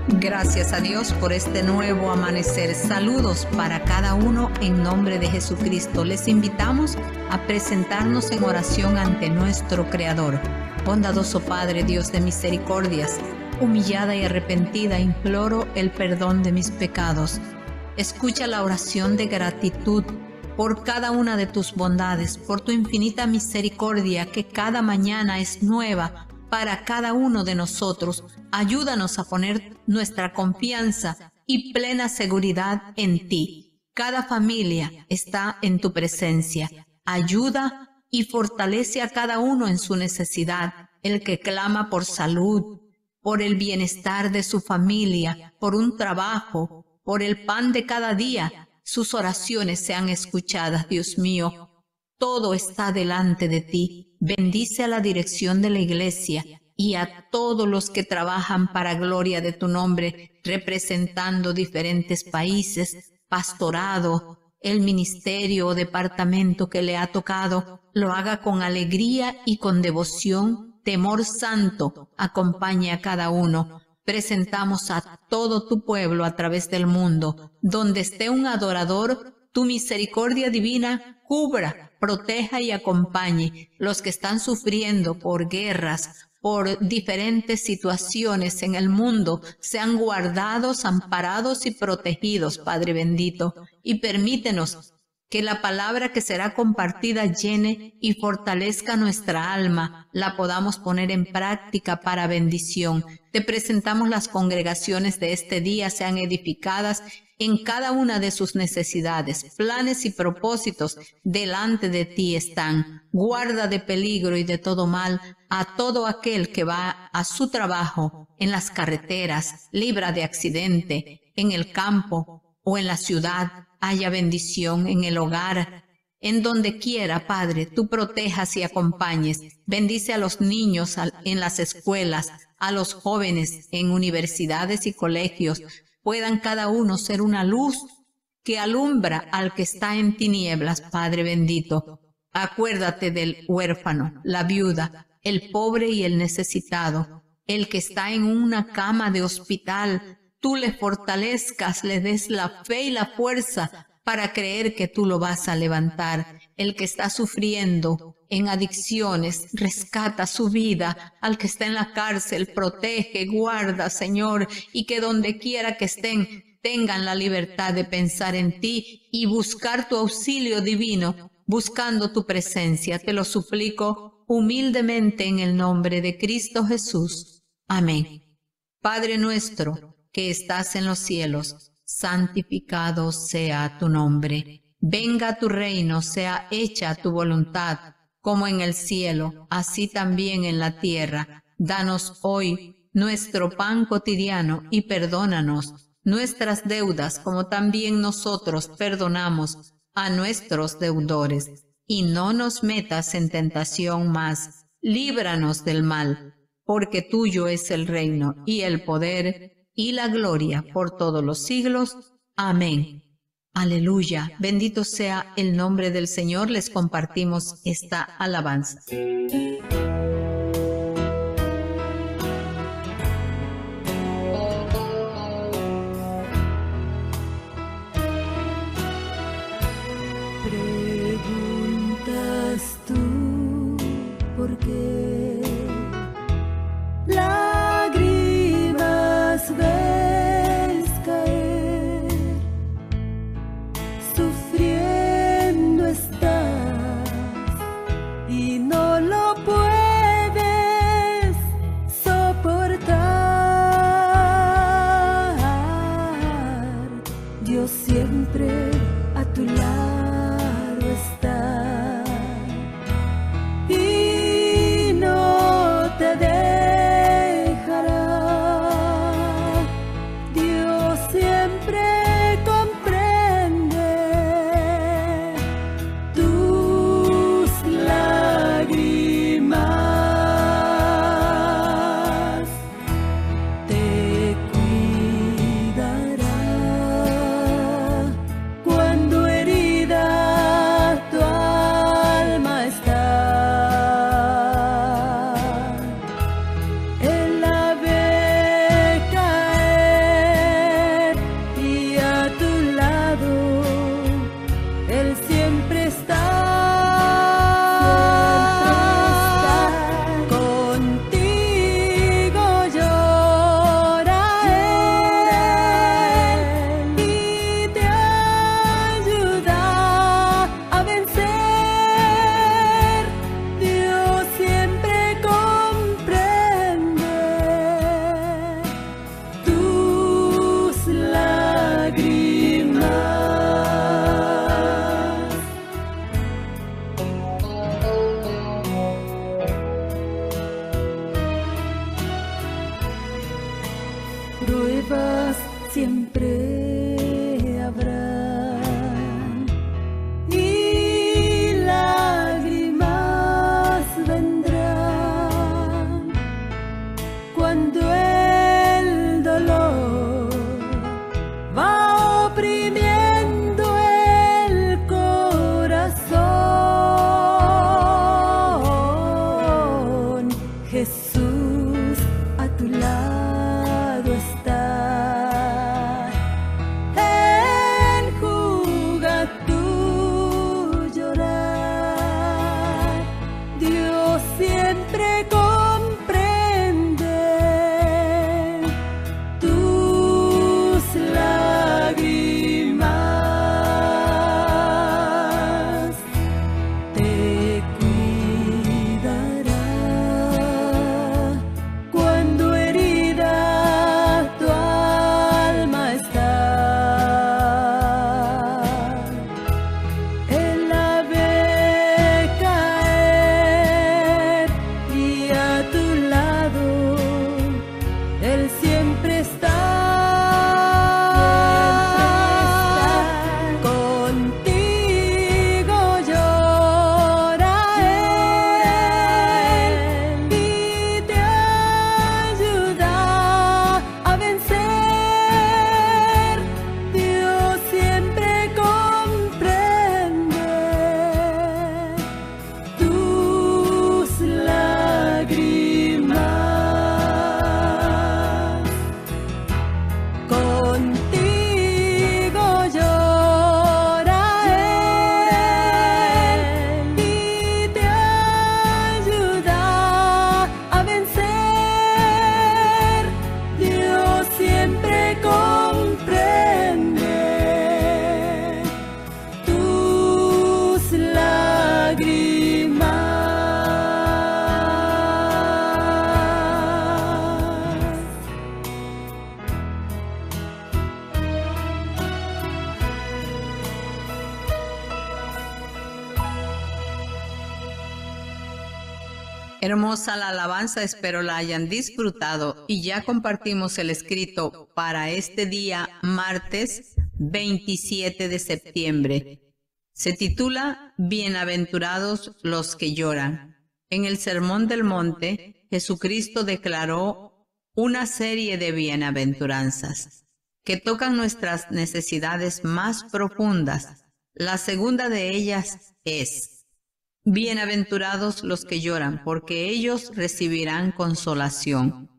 Gracias a Dios por este nuevo amanecer. Saludos para cada uno en nombre de Jesucristo. Les invitamos a presentarnos en oración ante nuestro Creador. Bondadoso Padre, Dios de misericordias, humillada y arrepentida imploro el perdón de mis pecados. Escucha la oración de gratitud por cada una de tus bondades, por tu infinita misericordia que cada mañana es nueva para cada uno de nosotros. Ayúdanos a poner nuestra confianza y plena seguridad en ti. Cada familia está en tu presencia. Ayuda y fortalece a cada uno en su necesidad. El que clama por salud, por el bienestar de su familia, por un trabajo, por el pan de cada día. Sus oraciones sean escuchadas, Dios mío. Todo está delante de ti. Bendice a la dirección de la iglesia y a todos los que trabajan para gloria de tu nombre, representando diferentes países, pastorado, el ministerio o departamento que le ha tocado. Lo haga con alegría y con devoción. Temor santo acompañe a cada uno. Presentamos a todo tu pueblo a través del mundo. Donde esté un adorador, tu misericordia divina cubra, proteja y acompañe. Los que están sufriendo por guerras, por diferentes situaciones en el mundo, sean guardados, amparados y protegidos, Padre bendito. Y permítenos que la palabra que será compartida llene y fortalezca nuestra alma, la podamos poner en práctica para bendición. Te presentamos las congregaciones de este día, sean edificadas en cada una de sus necesidades, planes y propósitos delante de ti están. Guarda de peligro y de todo mal a todo aquel que va a su trabajo en las carreteras, libra de accidente, en el campo o en la ciudad. Haya bendición en el hogar, en donde quiera, Padre, tú protejas y acompañes. Bendice a los niños en las escuelas, a los jóvenes en universidades y colegios. Puedan cada uno ser una luz que alumbra al que está en tinieblas, Padre bendito. Acuérdate del huérfano, la viuda, el pobre y el necesitado, el que está en una cama de hospital. Tú le fortalezcas, le des la fe y la fuerza para creer que tú lo vas a levantar. El que está sufriendo en adicciones, rescata su vida. Al que está en la cárcel, protege, guarda, Señor, y que donde quiera que estén, tengan la libertad de pensar en ti y buscar tu auxilio divino, buscando tu presencia. Te lo suplico humildemente en el nombre de Cristo Jesús. Amén. Padre nuestro, que estás en los cielos, santificado sea tu nombre. Venga tu reino, sea hecha tu voluntad, como en el cielo, así también en la tierra. Danos hoy nuestro pan cotidiano y perdónanos nuestras deudas, como también nosotros perdonamos a nuestros deudores. Y no nos metas en tentación, mas líbranos del mal, porque tuyo es el reino y el poder y la gloria por todos los siglos. Amén. Aleluya. Bendito sea el nombre del Señor. Les compartimos esta alabanza. Preguntas tú por qué lágrimas ves caer, sufriendo estás y no lo puedes pruebas siempre habrá, y lágrimas vendrán cuando el dolor va oprimiendo el corazón. Jesús a tu lado está, enjuga tu llorar. Dios siempre comprende tus lágrimas, te cuidará cuando herida tu alma está. Él la ve caer y a tu lado Él siempre está. Contigo llora Él y te ayuda a vencer. Dios siempre comprende tus lágrimas. Contigo llora Él y te ayuda a vencer. Dios siempre comprende tus lágrimas. Hermosa la alabanza, espero la hayan disfrutado y ya compartimos el escrito para este día, martes 27 de septiembre. Se titula Bienaventurados los que lloran. En el Sermón del Monte, Jesucristo declaró una serie de bienaventuranzas que tocan nuestras necesidades más profundas. La segunda de ellas es: bienaventurados los que lloran, porque ellos recibirán consolación.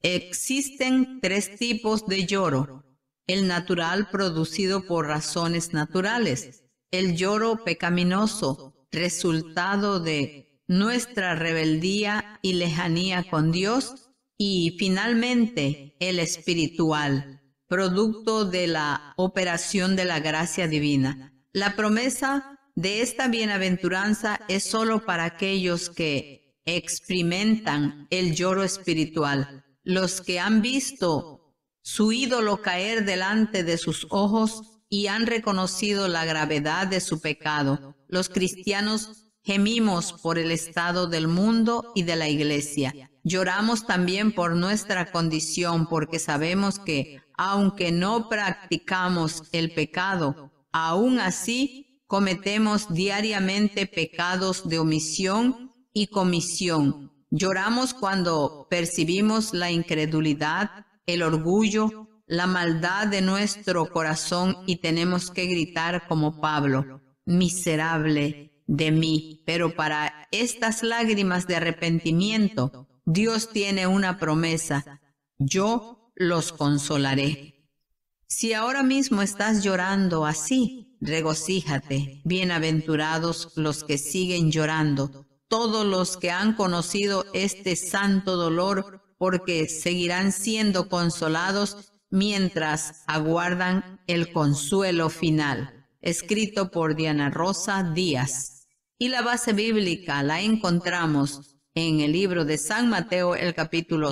Existen tres tipos de lloro: el natural, producido por razones naturales; el lloro pecaminoso, resultado de nuestra rebeldía y lejanía con Dios; y finalmente el espiritual, producto de la operación de la gracia divina. La promesa de esta bienaventuranza es solo para aquellos que experimentan el lloro espiritual, los que han visto su ídolo caer delante de sus ojos y han reconocido la gravedad de su pecado. Los cristianos gemimos por el estado del mundo y de la iglesia. Lloramos también por nuestra condición, porque sabemos que, aunque no practicamos el pecado, aún así cometemos diariamente pecados de omisión y comisión. Lloramos cuando percibimos la incredulidad, el orgullo, la maldad de nuestro corazón y tenemos que gritar como Pablo: miserable de mí. Pero para estas lágrimas de arrepentimiento, Dios tiene una promesa: yo los consolaré. Si ahora mismo estás llorando así, regocíjate. Bienaventurados los que siguen llorando, todos los que han conocido este santo dolor, porque seguirán siendo consolados mientras aguardan el consuelo final. Escrito por Diana Rosa Díaz. Y la base bíblica la encontramos en el libro de San Mateo, el capítulo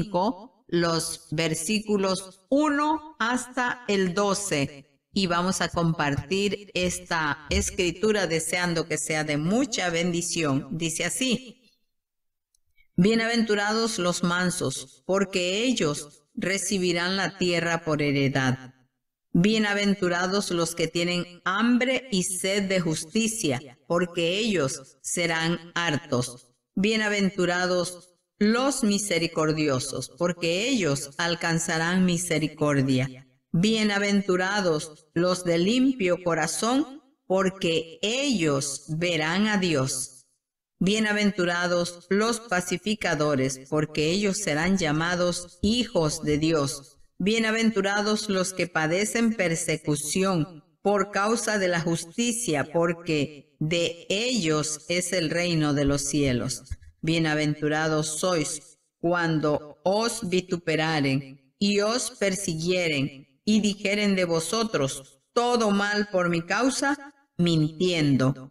5, los versículos 1 hasta el 12. Y vamos a compartir esta escritura deseando que sea de mucha bendición. Dice así: bienaventurados los mansos, porque ellos recibirán la tierra por heredad. Bienaventurados los que tienen hambre y sed de justicia, porque ellos serán hartos. Bienaventurados los misericordiosos, porque ellos alcanzarán misericordia. Bienaventurados los de limpio corazón, porque ellos verán a Dios. Bienaventurados los pacificadores, porque ellos serán llamados hijos de Dios. Bienaventurados los que padecen persecución por causa de la justicia, porque de ellos es el reino de los cielos. Bienaventurados sois cuando os vituperaren y os persiguieren y dijeren de vosotros todo mal por mi causa, mintiendo.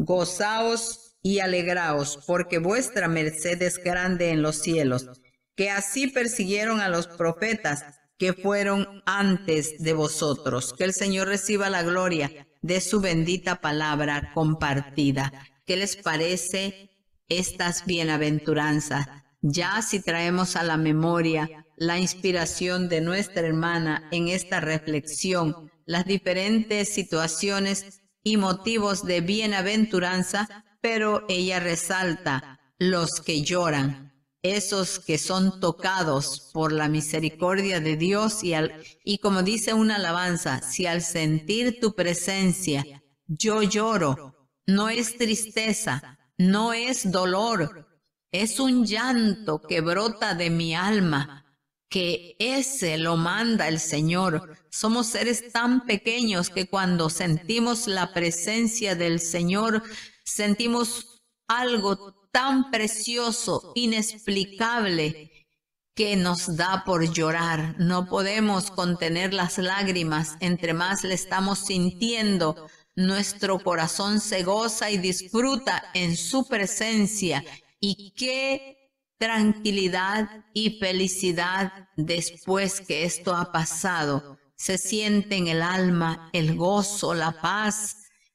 Gozaos y alegraos, porque vuestra merced es grande en los cielos, que así persiguieron a los profetas que fueron antes de vosotros. Que el Señor reciba la gloria de su bendita palabra compartida. ¿Qué les parece estas bienaventuranzas? Ya si traemos a la memoria la inspiración de nuestra hermana en esta reflexión, las diferentes situaciones y motivos de bienaventuranza, pero ella resalta los que lloran, esos que son tocados por la misericordia de Dios y como dice una alabanza, si al sentir tu presencia yo lloro, no es tristeza, no es dolor, es un llanto que brota de mi alma, que ese lo manda el Señor. Somos seres tan pequeños que cuando sentimos la presencia del Señor, sentimos algo tan precioso, inexplicable, que nos da por llorar. No podemos contener las lágrimas. Entre más le estamos sintiendo, nuestro corazón se goza y disfruta en su presencia. Y qué tranquilidad y felicidad después que esto ha pasado. Se siente en el alma el gozo, la paz,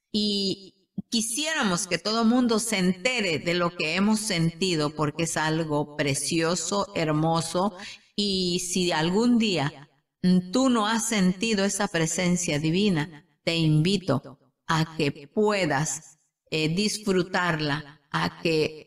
y quisiéramos que todo mundo se entere de lo que hemos sentido, porque es algo precioso, hermoso, y si algún día tú no has sentido esa presencia divina, te invito a que puedas disfrutarla, a que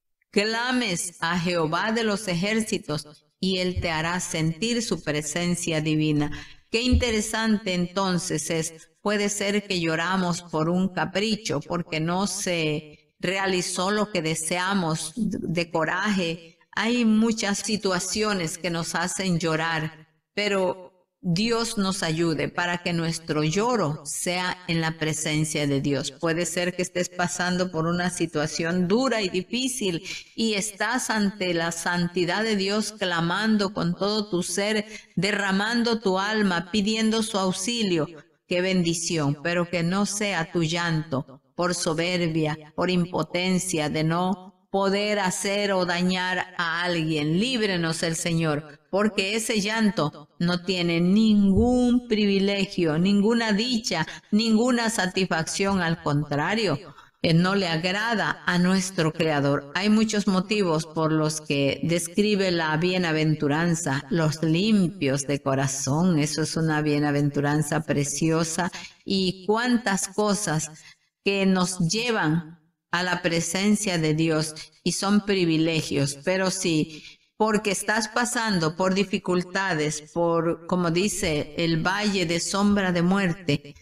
clames a Jehová de los ejércitos y Él te hará sentir su presencia divina. Qué interesante entonces es, puede ser que lloramos por un capricho, porque no se realizó lo que deseamos, de coraje. Hay muchas situaciones que nos hacen llorar, pero Dios nos ayude para que nuestro lloro sea en la presencia de Dios. Puede ser que estés pasando por una situación dura y difícil y estás ante la santidad de Dios clamando con todo tu ser, derramando tu alma, pidiendo su auxilio. Qué bendición, pero que no sea tu llanto por soberbia, por impotencia de no poder hacer o dañar a alguien. Líbrenos el Señor, porque ese llanto no tiene ningún privilegio, ninguna dicha, ninguna satisfacción. Al contrario, no le agrada a nuestro Creador. Hay muchos motivos por los que describe la bienaventuranza, los limpios de corazón. Eso es una bienaventuranza preciosa, y cuántas cosas que nos llevan a la presencia de Dios y son privilegios. Pero sí, porque estás pasando por dificultades, por, como dice, el valle de sombra de muerte,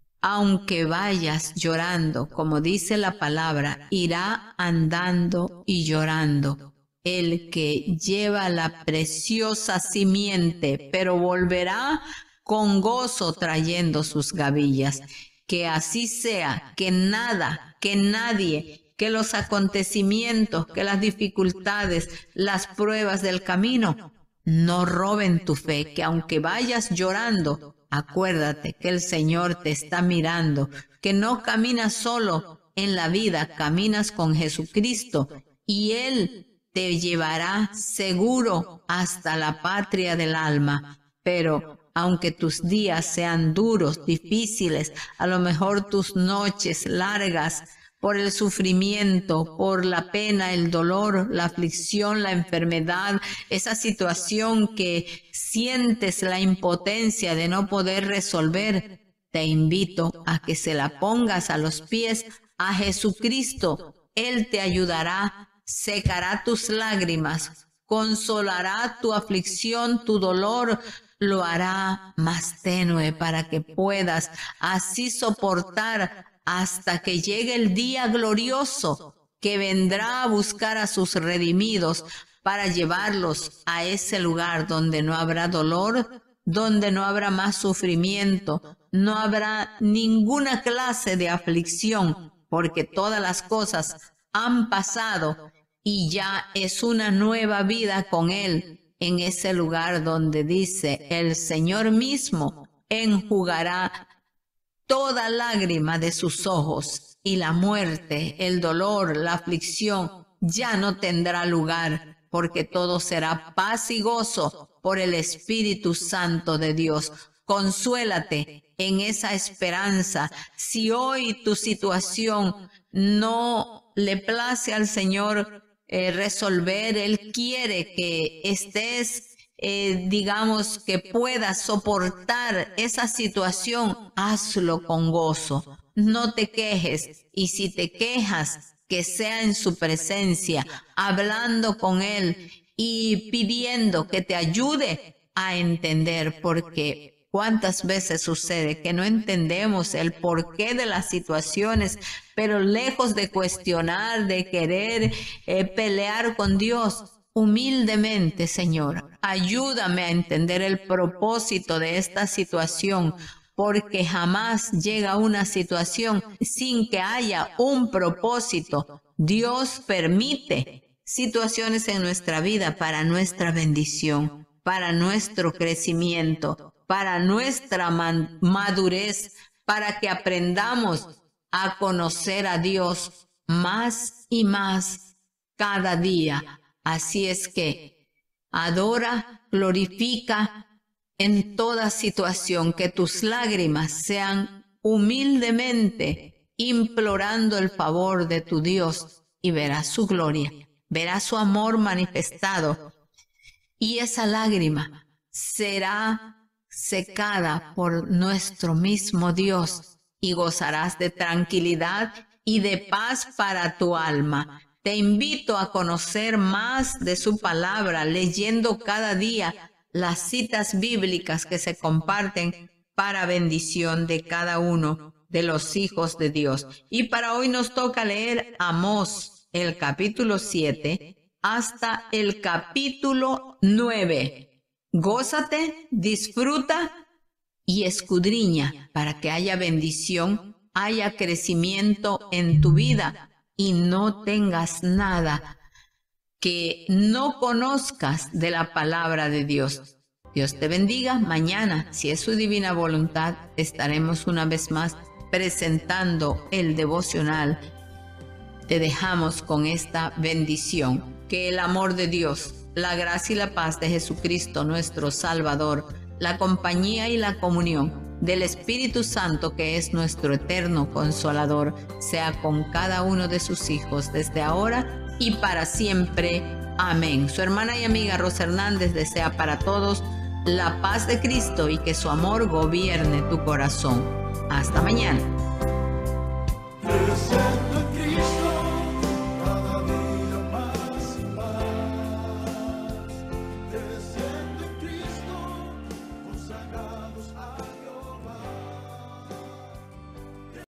aunque vayas llorando, como dice la palabra, irá andando y llorando el que lleva la preciosa simiente, pero volverá con gozo trayendo sus gavillas. Que así sea, que nada, que nadie, que los acontecimientos, que las dificultades, las pruebas del camino no roben tu fe, que aunque vayas llorando, acuérdate que el Señor te está mirando, que no caminas solo en la vida, caminas con Jesucristo y Él te llevará seguro hasta la patria del alma. Pero aunque tus días sean duros, difíciles, a lo mejor tus noches largas, por el sufrimiento, por la pena, el dolor, la aflicción, la enfermedad, esa situación que sientes la impotencia de no poder resolver. Te invito a que se la pongas a los pies a Jesucristo. Él te ayudará, secará tus lágrimas, consolará tu aflicción, tu dolor, lo hará más tenue para que puedas así soportar hasta que llegue el día glorioso que vendrá a buscar a sus redimidos para llevarlos a ese lugar donde no habrá dolor, donde no habrá más sufrimiento, no habrá ninguna clase de aflicción, porque todas las cosas han pasado y ya es una nueva vida con Él en ese lugar donde dice el Señor mismo enjugará toda lágrima de sus ojos y la muerte, el dolor, la aflicción ya no tendrá lugar, porque todo será paz y gozo por el Espíritu Santo de Dios. Consuélate en esa esperanza. Si hoy tu situación no le place al Señor resolver, Él quiere que estés, digamos, que puedas soportar esa situación, hazlo con gozo. No te quejes, y si te quejas, que sea en su presencia, hablando con Él y pidiendo que te ayude a entender, porque cuántas veces sucede que no entendemos el porqué de las situaciones, pero lejos de cuestionar, de querer pelear con Dios, humildemente, Señor, ayúdame a entender el propósito de esta situación, porque jamás llega una situación sin que haya un propósito. Dios permite situaciones en nuestra vida para nuestra bendición, para nuestro crecimiento, para nuestra madurez, para que aprendamos a conocer a Dios más y más cada día. Así es que adora, glorifica en toda situación, que tus lágrimas sean humildemente implorando el favor de tu Dios, y verás su gloria, verás su amor manifestado, y esa lágrima será secada por nuestro mismo Dios, y gozarás de tranquilidad y de paz para tu alma. Te invito a conocer más de su palabra, leyendo cada día las citas bíblicas que se comparten para bendición de cada uno de los hijos de Dios. Y para hoy nos toca leer Amós, el capítulo 7 hasta el capítulo 9. Gózate, disfruta y escudriña para que haya bendición, haya crecimiento en tu vida y no tengas nada que no conozcas de la palabra de Dios. Dios te bendiga. Mañana, si es su divina voluntad, estaremos una vez más presentando el devocional. Te dejamos con esta bendición. Que el amor de Dios, la gracia y la paz de Jesucristo nuestro Salvador, la compañía y la comunión del Espíritu Santo, que es nuestro eterno Consolador, sea con cada uno de sus hijos desde ahora y para siempre. Amén. Su hermana y amiga Rosa Hernández desea para todos la paz de Cristo y que su amor gobierne tu corazón. Hasta mañana.